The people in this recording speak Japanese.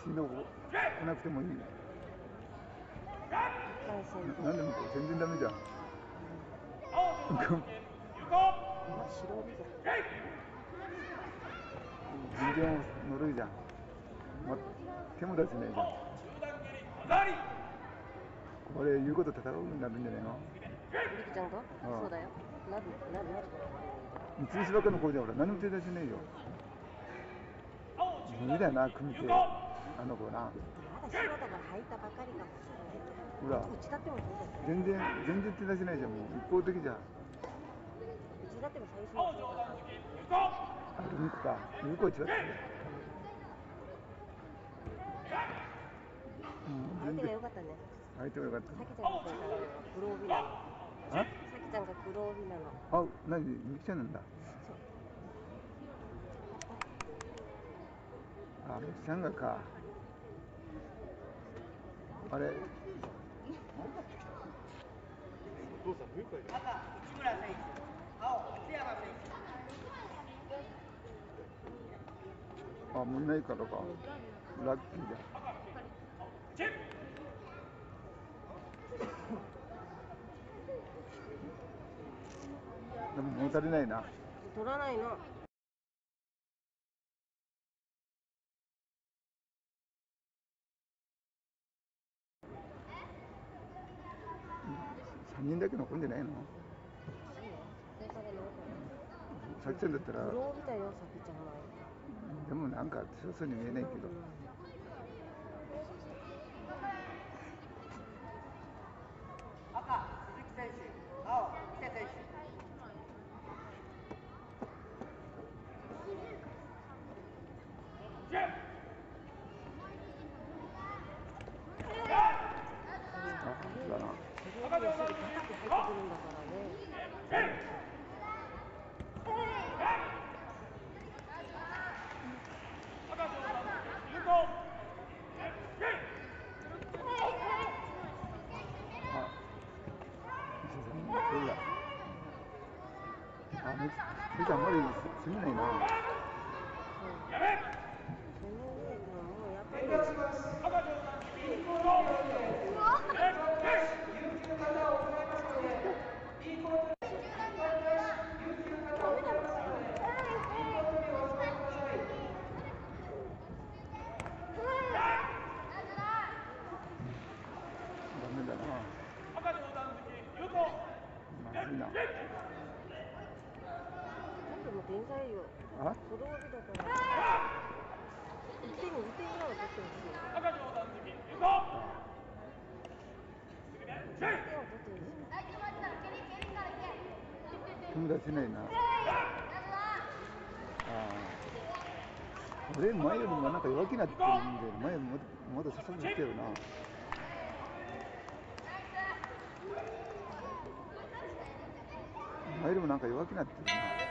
昨日来なくてもいい。なんでも全然ダメじゃん。全然乗るじゃん。手も出せないじゃん。これ言うこと戦うになるんじゃないの？ リキちゃんと？そうだよ。なる。 三石ばっかの子じゃほら何も手出せないよ。無理だよな、組手。あの子な。 まだ白だから入ったばかりかもしれない。 ほら、 うちだってもそうだよ。 全然手出せないじゃん、もう一方的じゃん。 うちだっても最初はそうだから。 あ、ルミ子か。ルミ子は違ってる。 相手が良かったね。 相手が良かった。 さきちゃんが黒帯なの。さきちゃんが黒帯なの。 あ、何？みきちゃんなんだ。 そう。 あ、みきちゃんがか。あれ。 赤、内村選手、青、津山選手。 あ、もういないからか。ラッキーだ。でも物足りないな。 取らないの。 3人だけ残んじゃないの？さきちゃんだったら。 黒帯だよ、さきちゃんは。 でもなんか強そうに見えないけど。 赤、鈴木選手、青、伊勢選手。 みきちゃんあんまり攻めないな。ダメだな。まずいな。 でも天才よ。 あ？ 黒帯だから。1点ぐらいは取ってほしい。 赤上段突き、行こう。 1点を取ってほしい。 友達いないな。俺前よりもなんか弱気になってるんで、前もまだ刺さってきたよな。前よりもなんか弱気になってるな。